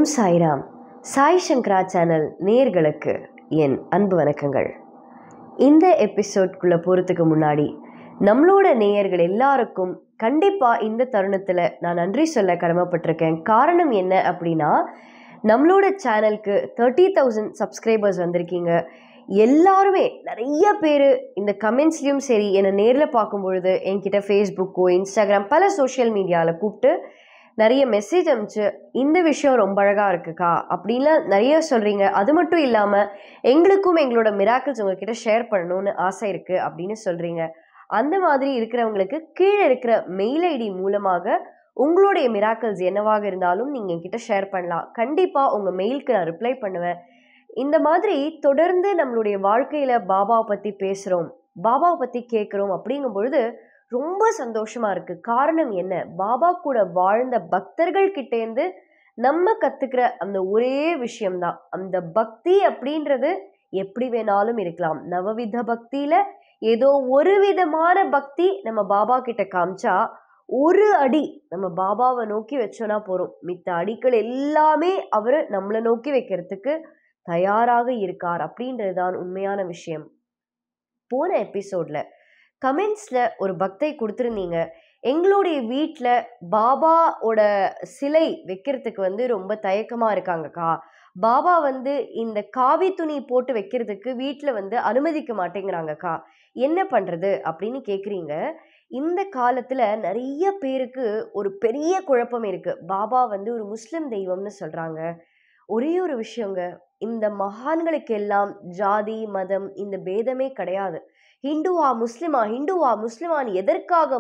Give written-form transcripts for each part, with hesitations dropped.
ஓம் Sairam. Sai Shankara channel நேயர்களுக்கு என் அன்பு வணக்கங்கள். இந்த எபிசோட்குள்ளே போகிறதுக்கு முன்னாடி நம்மளோட நேயர்கள் எல்லாருக்கும் கண்டிப்பாக இந்த தருணத்தில் நான் நன்றி சொல்ல கடமைப்பட்டிருக்கேன். காரணம் என்ன அப்படின்னா, நம்மளோட சேனலுக்கு 30,000 சப்ஸ்கிரைபர்ஸ் வந்திருக்கீங்க. எல்லாருமே நிறைய பேர் இந்த கமெண்ட்ஸ்லேயும் சரி, என்னை நேரில் பார்க்கும் பொழுது என்கிட்ட ஃபேஸ்புக்கோ இன்ஸ்டாகிராம் பல சோஷியல் மீடியாவில் கூப்பிட்டு நிறைய மெசேஜ் அனுப்பிச்சு, இந்த விஷயம் ரொம்ப அழகாக இருக்குக்கா அப்படின்லாம் நிறைய சொல்கிறீங்க. அது மட்டும் இல்லாமல் எங்களுக்கும் எங்களோட மிராக்கிள்ஸ் உங்ககிட்ட ஷேர் பண்ணணும்னு ஆசை இருக்குது அப்படின்னு சொல்கிறீங்க. அந்த மாதிரி இருக்கிறவங்களுக்கு கீழே இருக்கிற மெயில் ஐடி மூலமாக உங்களுடைய மிராக்கிள்ஸ் என்னவாக இருந்தாலும் நீங்கள் என்கிட்ட ஷேர் பண்ணலாம். கண்டிப்பாக உங்கள் மெயிலுக்கு நான் ரிப்ளை பண்ணுவேன். இந்த மாதிரி தொடர்ந்து நம்மளுடைய வாழ்க்கையில் பாபாவை பற்றி பேசுகிறோம், பாபாவை பற்றி கேட்குறோம் அப்படிங்கும் பொழுது ரொம்ப சந்தோஷமா இருக்கு. காரணம் என்ன? பாபா கூட வாழ்ந்த பக்தர்கள் கிட்டேருந்து நம்ம கத்துக்கிற அந்த ஒரே விஷயம்தான். அந்த பக்தி அப்படின்றது எப்படி வேணாலும் இருக்கலாம். நவவித பக்தியில ஏதோ ஒரு விதமான பக்தி நம்ம பாபா கிட்ட காமிச்சா, ஒரு அடி நம்ம பாபாவை நோக்கி வச்சோன்னா போறோம். மித்த அடிகள் எல்லாமே அவரு நம்மளை நோக்கி வைக்கிறதுக்கு தயாராக இருக்கார் அப்படின்றதுதான் உண்மையான விஷயம். போன எபிசோட்ல கமெண்ட்ஸில் ஒரு பக்தை கொடுத்துருந்தீங்க, எங்களுடைய வீட்டில் பாபாவோட சிலை வைக்கிறதுக்கு ரொம்ப தயக்கமாக இருக்காங்கக்கா. பாபா இந்த காவி துணி போட்டு வைக்கிறதுக்கு வீட்டில் அனுமதிக்க மாட்டேங்கிறாங்கக்கா, என்ன பண்ணுறது அப்படின்னு கேட்குறீங்க. இந்த காலத்தில் நிறைய பேருக்கு ஒரு பெரிய குழப்பம் இருக்குது. பாபா ஒரு முஸ்லிம் தெய்வம்னு சொல்கிறாங்க. ஒரே ஒரு விஷயங்க, இந்த மகான்களுக்கெல்லாம் ஜாதி மதம் இந்த பேதமே கிடையாது. ஹிந்துவா முஸ்லிமான்னு எதற்காக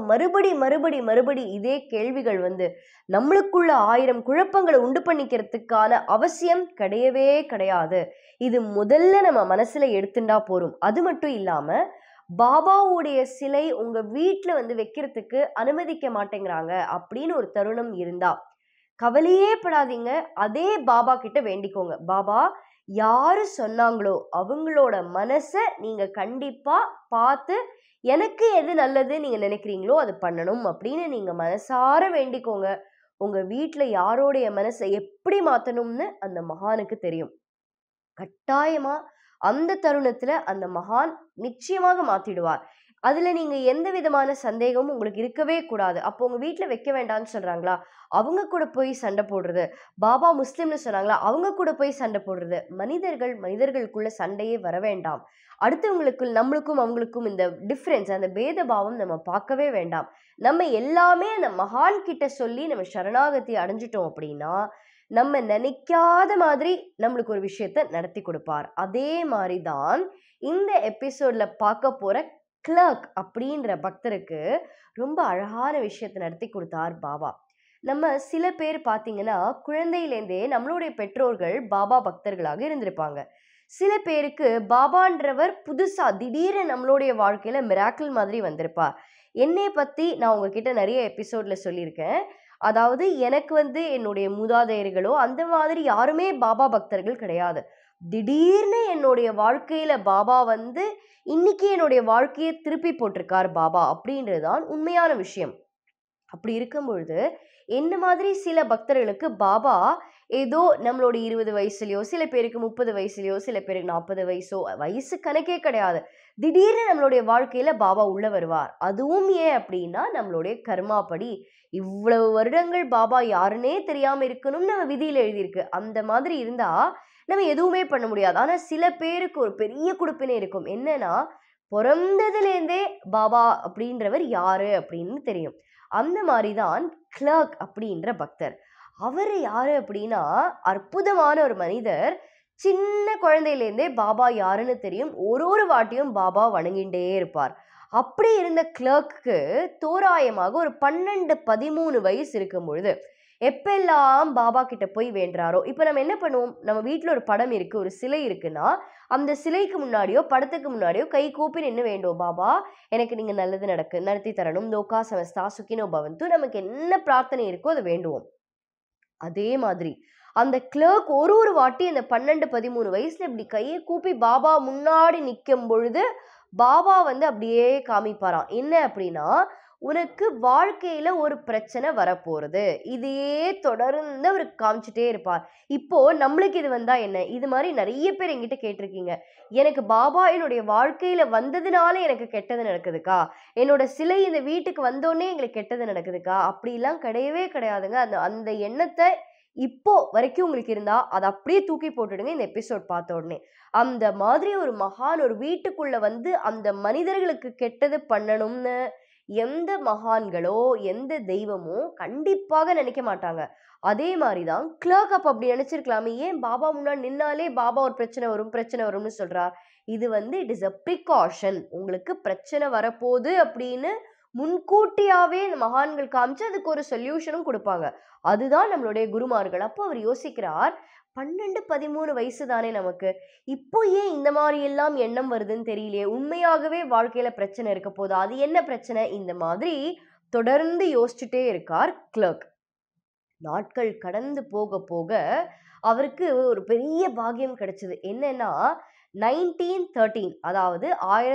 மறுபடி இதே கேள்விகள் நம்மளுக்குள்ள 1000 குழப்பங்களை உண்டு பண்ணிக்கிறதுக்கான அவசியம் கிடையவே கிடையாது. இது முதல்ல நம்ம மனசுல எடுத்துட்டா போறோம். அது மட்டும் இல்லாம பாபாவுடைய சிலை உங்க வீட்டுல வைக்கிறதுக்கு அனுமதிக்க மாட்டேங்கிறாங்க அப்படின்னு ஒரு தருணம் இருந்தா கவலையே படாதீங்க. அதே பாபா கிட்ட வேண்டிக்கோங்க. பாபா யாரு சொன்னாங்களோ அவங்களோட மனசை நீங்க கண்டிப்பா பார்த்து, எனக்கு எது நல்லது நீங்க நினைக்கிறீங்களோ அது பண்ணணும் அப்படின்னு நீங்க மனசார வேண்டிக்கோங்க. உங்க வீட்டுல யாரோடைய மனசை எப்படி மாத்தணும்னு அந்த மகானுக்கு தெரியும். கட்டாயமா அந்த தருணத்துல அந்த மகான் நிச்சயமாக மாத்திடுவார். அதுல நீங்க எந்த விதமான சந்தேகமும் உங்களுக்கு இருக்கவே கூடாது. அப்போ உங்க வீட்டுல வைக்க வேண்டாம்னு சொல்றாங்களா, அவங்க கூட போய் சண்டை போடுறது. பாபா முஸ்லிம்னு சொன்னாங்களா, அவங்க கூட போய் சண்டை போடுறது. மனிதர்களுக்குள்ள சண்டையே வர வேண்டாம். நம்மளுக்கும் அவங்களுக்கும் இந்த டிஃப்ரென்ஸ், அந்த பேத பாவம் நம்ம பார்க்கவே வேண்டாம். நம்ம எல்லாமே அந்த மகான் கிட்ட சொல்லி நம்ம சரணாகதி அடைஞ்சிட்டோம் அப்படின்னா, நம்ம நினைக்காத மாதிரி நம்மளுக்கு ஒரு விஷயத்த நடத்தி கொடுப்பார். அதே மாதிரிதான் இந்த எபிசோட்ல பார்க்க போற கிளர்க் அப்படின்ற பக்தருக்கு ரொம்ப அழகான விஷயத்தை நடத்தி கொடுத்தார் பாபா. நம்ம சில பேர் பார்த்தீங்கன்னா, குழந்தையிலேருந்தே நம்மளுடைய பெற்றோர்கள் பாபா பக்தர்களாக இருந்திருப்பாங்க. சில பேருக்கு பாபான்றவர் புதுசா திடீர்னு நம்மளுடைய வாழ்க்கையில மிராக்கிள் மாதிரி வந்திருப்பார். என்னை பத்தி நான் உங்ககிட்ட நிறைய எபிசோட்ல சொல்லியிருக்கேன். அதாவது எனக்கு என்னுடைய மூதாதையர்களோ அந்த மாதிரி யாருமே பாபா பக்தர்கள் கிடையாது. திடீர்னு என்னுடைய வாழ்க்கையில பாபா இன்னைக்கு என்னுடைய வாழ்க்கையை திருப்பி போட்டிருக்கார் பாபா அப்படின்றதுதான் உண்மையான விஷயம். அப்படி இருக்கும் பொழுது என்ன மாதிரி சில பக்தர்களுக்கு பாபா ஏதோ நம்மளோட 20 வயசுலயோ, சில பேருக்கு 30 வயசுலயோ, சில பேருக்கு 40 வயசோ, வயசு கணக்கே கிடையாது, திடீர்னு நம்மளுடைய வாழ்க்கையில பாபா உள்ள வருவார். அதுவும் ஏன் அப்படின்னா நம்மளுடைய கர்மாப்படி. இவ்வளவு வருடங்கள் பாபா யாருன்னே தெரியாம இருக்கணும்னு நம்ம விதியில எழுதியிருக்கு. அந்த மாதிரி இருந்தா நம்ம எதுவுமே பண்ண முடியாது. ஆனா சில பேருக்கு ஒரு பெரிய குடுப்பினை இருக்கும். என்னன்னா, பிறந்ததுலேருந்தே பாபா அப்படின்றவர் யாரு அப்படின்னு தெரியும். அந்த மாதிரிதான் கிளர்க் அப்படின்ற பக்தர். அவர் யாரு அப்படின்னா, அற்புதமான ஒரு மனிதர். சின்ன குழந்தையிலேருந்தே பாபா யாருன்னு தெரியும். ஒரு வாட்டியும் பாபா வணங்கிட்டே இருப்பார். அப்படி இருந்த கிளர்க்கு தோராயமாக ஒரு 12-13 வயசு இருக்கும் பொழுது எப்பெல்லாம் பாபா கிட்ட போய் வேண்டுறாரோ, இப்போ நம்ம என்ன பண்ணுவோம், நம்ம வீட்டில் ஒரு படம் இருக்கு, ஒரு சிலை இருக்குன்னா அந்த சிலைக்கு முன்னாடியோ படத்துக்கு முன்னாடியோ கை கூப்பி நின்று வேண்டும். பாபா எனக்கு நீங்க நல்லது நடத்தி தரணும், லோகா சமஸ்தா சுகினோ பவந்து, நமக்கு என்ன பிரார்த்தனை இருக்கோ அதை வேண்டுவோம். அதே மாதிரி அந்த கிளர்க் ஒரு வாட்டி அந்த 12-13 வயசுல இப்படி கையை கூப்பி பாபா முன்னாடி நிற்கும் பொழுது பாபா அப்படியே காமிப்பாராம். என்ன அப்படின்னா, உனக்கு வாழ்க்கையில ஒரு பிரச்சனை வரப்போறது. இதையே தொடர்ந்து அவர் காமிச்சிட்டே இருப்பார். இப்போ நம்மளுக்கு இது வந்தா என்ன? இது மாதிரி நிறைய பேர் என்கிட்ட கேட்டிருக்கீங்க. எனக்கு பாபா என்னுடைய வாழ்க்கையில வந்ததுனால எனக்கு கெட்டது நடக்குதுக்கா, என்னோட சிலை இந்த வீட்டுக்கு வந்தோடனே எங்களுக்கு கெட்டது நடக்குதுக்கா. அப்படிலாம் கிடையவே கிடையாதுங்க. அந்த அந்த எண்ணத்தை இப்போ வரைக்கும் உங்களுக்கு இருந்தா அதை அப்படியே தூக்கி போட்டுடுங்க இந்த எபிசோட் பார்த்த உடனே. அந்த மாதிரி ஒரு மகான் ஒரு வீட்டுக்குள்ள வந்து அந்த மனிதர்களுக்கு கெட்டது பண்ணணும்னு எந்த மகான்களோ எந்த தெய்வமோ கண்டிப்பாக நினைக்க மாட்டாங்க. அதே மாதிரிதான் கிளர்க் அப்ப அப்படி நினைச்சிருக்கலாமே, ஏன் பாபா முன்னாடி நின்னாலே பாபா ஒரு பிரச்சனை வரும்னு சொல்றார். இது வந்து இட் இஸ் அ ப்ரிகாஷன். உங்களுக்கு பிரச்சனை வரப்போகுது அப்படின்னு முன்கூட்டியாவே இந்த மகான்கள் காமிச்சு அதுக்கு ஒரு சொல்யூஷனும் கொடுப்பாங்க. அதுதான் நம்மளுடைய குருமார்கள். அப்போ அவர் யோசிக்கிறார், 12-13 வயசு தானே நமக்கு, இப்போ ஏன் இந்த மாதிரி எல்லாம் எண்ணம் வருதுன்னு தெரியலையே, உண்மையாகவே வாழ்க்கையில பிரச்சனை இருக்க போதா, அது என்ன பிரச்சனை, இந்த மாதிரி தொடர்ந்து யோசிச்சுட்டே இருக்கார் கிளர்க். நாட்கள் கடந்து போக போக அவருக்கு ஒரு பெரிய பாக்கியம் கிடைச்சது. என்னன்னா 1913, அதாவது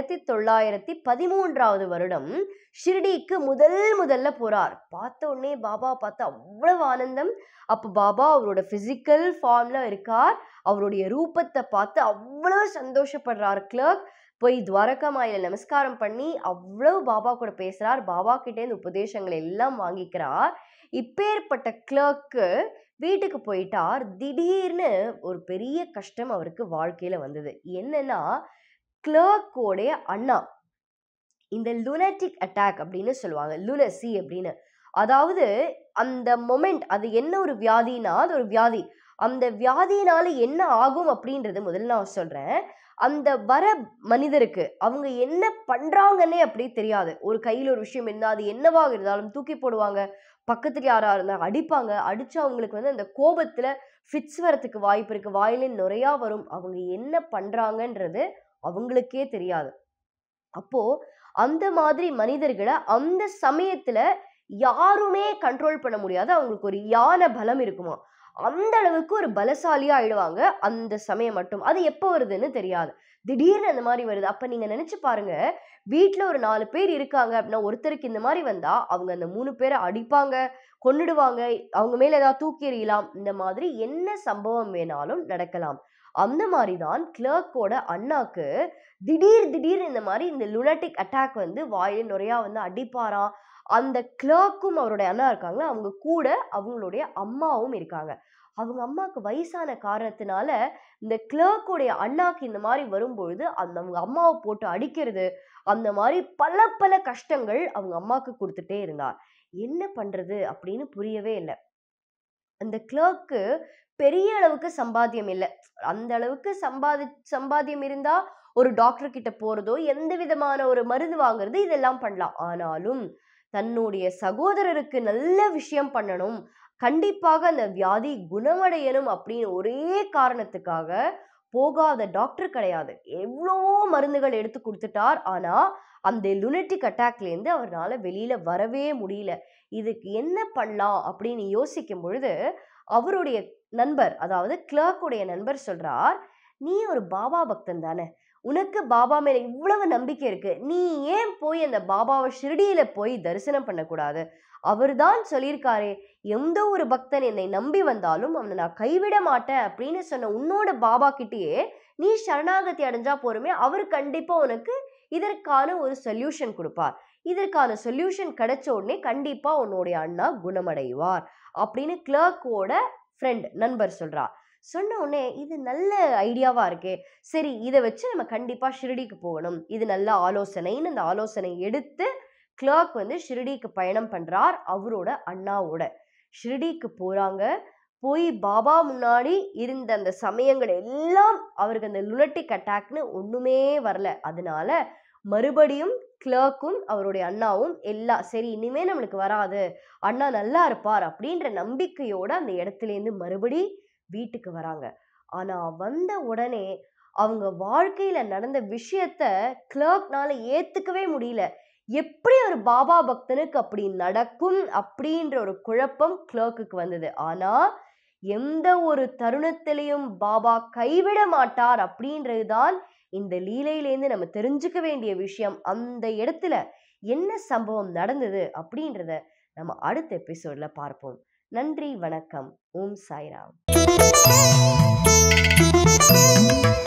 1913 வருடம் ஷிர்டிக்கு முதல்ல போறார். பார்த்த உடனே பாபா பார்த்து அவ்வளவு ஆனந்தம். அப்ப பாபா அவரோட பிசிக்கல் ஃபார்ம்ல இருக்கார். அவருடைய ரூபத்தை பார்த்து அவ்வளவு சந்தோஷப்படுறார் கிளர்க். போய் துவாரகா மாயில நமஸ்காரம் பண்ணி அவ்வளவு பாபா கூட பேசுறார். பாபா கிட்டே இந்த உபதேசங்களை எல்லாம் வாங்கிக்கிறார். இப்பேற்பட்ட கிளர்க்கு வீட்டுக்கு போயிட்டார். திடீர்னு ஒரு பெரிய கஷ்டம் அவருக்கு வாழ்க்கையில வந்தது. என்னன்னா, கிளர்க்கோடைய அண்ணா இந்த லுனட்டிக் அட்டாக் அப்படின்னு சொல்லுவாங்க, லுனசி அப்படின்னு. அதாவது அந்த மொமெண்ட், அது என்ன ஒரு வியாதினா, அது ஒரு வியாதி. அந்த வியாதியினால என்ன ஆகும் அப்படின்றது முதல்ல நான் சொல்றேன். அந்த வர மனிதருக்கு அவங்க என்ன பண்றாங்கன்னே அப்படி தெரியாது. ஒரு கையில் ஒரு விஷயம் இருந்தா அது என்னவாக இருந்தாலும் தூக்கி போடுவாங்க. பக்கத்துல யாரா இருந்தா அடிப்பாங்க. அடிச்சு அவங்களுக்கு வந்து அந்த கோபத்துல ஃபிட்ஸ் வரத்துக்கு வாய்ப்பு இருக்கு. வாயில நுரையா வரும். அவங்க என்ன பண்றாங்கன்றது அவங்களுக்கே தெரியாது. அப்போ அந்த மாதிரி மனிதர்களை அந்த சமயத்துல யாருமே கண்ட்ரோல் பண்ண முடியாது. அவங்களுக்கு ஒரு யானை பலம் இருக்குமா, அந்த அளவுக்கு ஒரு பலசாலியா ஆயிடுவாங்க அந்த சமயம் மட்டும். அது எப்போ வருதுன்னு தெரியாது. திடீர்னு அந்த மாதிரி வருது. அப்ப நீங்க நினைச்சு பாருங்க, வீட்டுல ஒரு 4 பேர் இருக்காங்க அப்படின்னா ஒருத்தருக்கு இந்த மாதிரி வந்தா அவங்க அந்த 3 பேரை அடிப்பாங்க, கொன்னுடுவாங்க, அவங்க மேல ஏதாவது தூக்கி எறியலாம். இந்த மாதிரி என்ன சம்பவம் வேணாலும் நடக்கலாம். அந்த மாதிரிதான் கிளர்க்கோட அண்ணாக்கு திடீர் இந்த மாதிரி இந்த லுனட்டிக் அட்டாக் வந்து வாயில நுரையா வந்து அடிப்பாராம். அந்த கிளர்க்கும் அவருடைய அண்ணா இருக்காங்க, அவங்க கூட அவங்களுடைய அம்மாவும் இருக்காங்க. அவங்க அம்மாவுக்கு வயசான காரணத்தினால இந்த கிளர்க்குடைய அண்ணாக்கு இந்த மாதிரி வரும்பொழுது அந்த அவங்க அம்மாவை போட்டு அடிக்கிறது, அந்த மாதிரி பல கஷ்டங்கள் அவங்க அம்மாவுக்கு கொடுத்துட்டே இருந்தார். என்ன பண்றது அப்படின்னு புரியவே இல்லை. அந்த கிளர்க்கு பெரிய அளவுக்கு சம்பாத்தியம் இல்லை. அந்த அளவுக்கு சம்பாத்தியம் இருந்தா ஒரு டாக்டர் கிட்ட போறதோ எந்த விதமான ஒரு மருந்து வாங்குறது இதெல்லாம் பண்ணலாம். ஆனாலும் தன்னுடைய சகோதரருக்கு நல்ல விஷயம் பண்ணணும், கண்டிப்பாக அந்த வியாதி குணமடையணும் அப்படின்னு ஒரே காரணத்துக்காக போகாத டாக்டர் கிடையாது. எவ்வளோ மருந்துகள் எடுத்து கொடுத்துட்டார். ஆனா அந்த லுனட்டிக் அட்டாக்ல இருந்து அவரால் வெளியில வரவே முடியல. இதுக்கு என்ன பண்ணலாம் அப்படின்னு யோசிக்கும் பொழுது அவருடைய நண்பர், அதாவது கிளர்க்குடைய நண்பர் சொல்றார், நீ ஒரு பாபா பக்தன் தானே, உனக்கு பாபா மேல இவ்வளவு நம்பிக்கை இருக்கு, நீ ஏன் போய் அந்த பாபாவை ஷிர்டியில போய் தரிசனம் பண்ணக்கூடாது? அவர்தான் சொல்லியிருக்காரே, எந்த ஒரு பக்தன் என்னை நம்பி வந்தாலும் அவனை நான் கைவிட மாட்டேன் அப்படின்னு சொன்ன உன்னோட பாபா கிட்டேயே நீ சரணாகதி அடைஞ்சா போருமே, அவர் கண்டிப்பா உனக்கு இதற்கான ஒரு சொல்யூஷன் கொடுப்பார். இதற்கான சொல்யூஷன் கிடைச்ச உடனே கண்டிப்பா உன்னுடைய அண்ணா குணமடைவார் அப்படின்னு கிளர்க்கோட நண்பர் சொல்றார். சொன்ன உடனே இது நல்ல ஐடியாவா இருக்கே, சரி இதை வச்சு நம்ம கண்டிப்பா ஷிர்டிக்கு போகணும், இது நல்ல ஆலோசனைன்னு அந்த ஆலோசனை எடுத்து கிளர்க் வந்து ஷிர்டிக்கு பயணம் பண்றார். அவரோட அண்ணாவோட ஷிர்டிக்கு போறாங்க. போய் பாபா முன்னாடி இருந்த அந்த சமயங்கள் எல்லாம் அவருக்கு அந்த லுனட்டிக் அட்டாக்னு ஒண்ணுமே வரல. அதனால மறுபடியும் கிளர்க்கும் அவருடைய அண்ணாவும் எல்லாம் சரி இனிமே நம்மளுக்கு வராது, அண்ணா நல்லா இருப்பார் அப்படின்ற நம்பிக்கையோட அந்த இடத்துல இருந்து மறுபடி வீட்டுக்கு வராங்க. ஆனா வந்த உடனே அவங்க வாழ்க்கையில நடந்த விஷயத்த கிளர்க்னால ஏத்துக்கவே முடியல. எப்படி ஒரு பாபா பக்தனுக்கு அப்படி நடக்கும் அப்படின்ற ஒரு குழப்பம் கிளர்க்குக்கு வந்தது. ஆனா எந்த ஒரு தருணத்திலையும் பாபா கைவிட மாட்டார் அப்படின்றதுதான் இந்த லீலையிலேருந்து நம்ம தெரிஞ்சுக்க வேண்டிய விஷயம், அந்த இடத்துல என்ன சம்பவம் நடந்தது அப்படின்றத நம்ம அடுத்த எபிசோட்ல பார்ப்போம். நன்றி, வணக்கம். ஓம் சாய்ராம்.